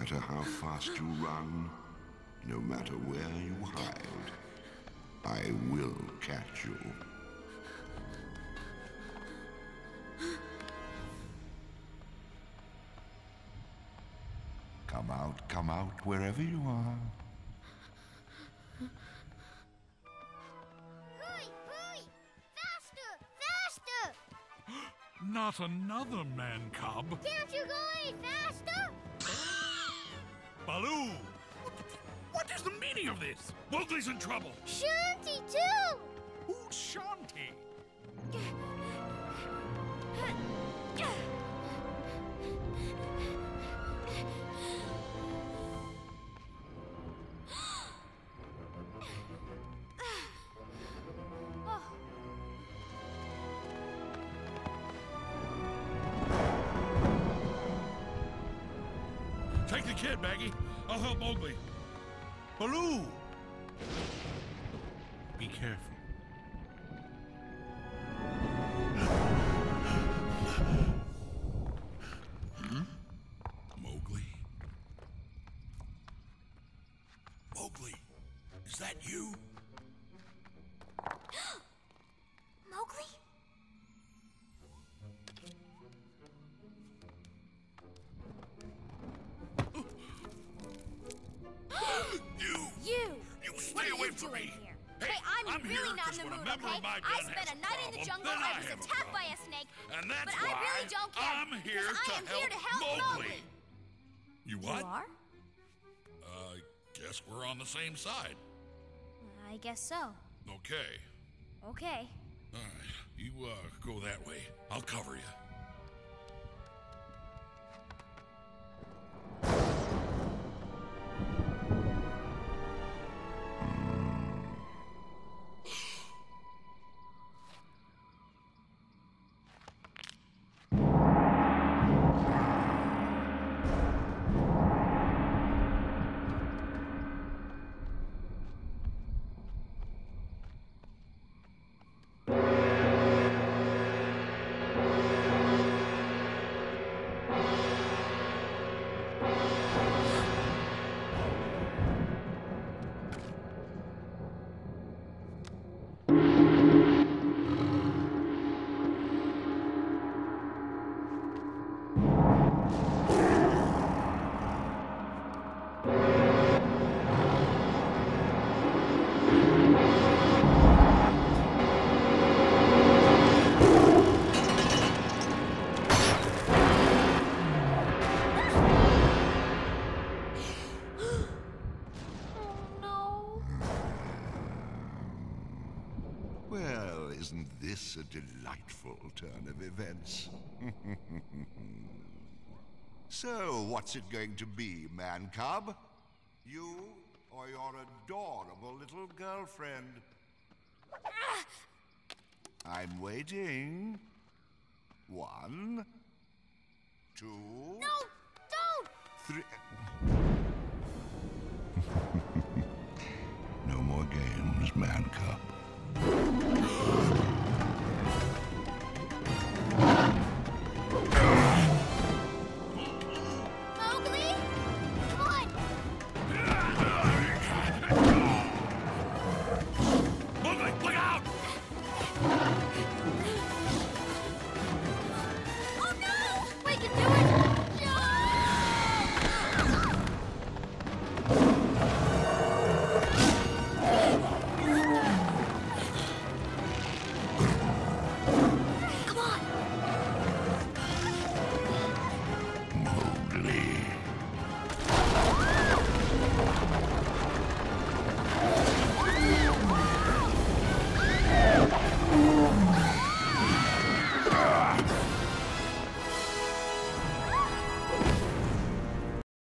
matter how fast you run, no matter where you hide, I will catch you. Come out, wherever you are. Hurry, hurry! Faster, faster! Not another man-cub. Can't you go any faster? Baloo! What is the meaning of this? Mowgli's in trouble. Shanty, too! Who's Shanty? Take the kid, Maggie. I'll help Mowgli. Baloo! Be careful. Mowgli? Mowgli, is that you? Mowgli? You stay away from me! Hey, I'm really here not in the 'cause when a mood, member okay? of my I band spent has a night in the problem, jungle then and I was have a attacked by problem. a snake. And that's but why I really don't care. I'm here because I am here to help Mowgli. You what? You are? Guess we're on the same side. I guess so. Okay. Okay. All right. You, go that way. I'll cover you. Well, isn't this a delightful turn of events? So, what's it going to be, man-cub? You or your adorable little girlfriend? I'm waiting. 1, 2... No! Don't! 3... No more games, man-cub.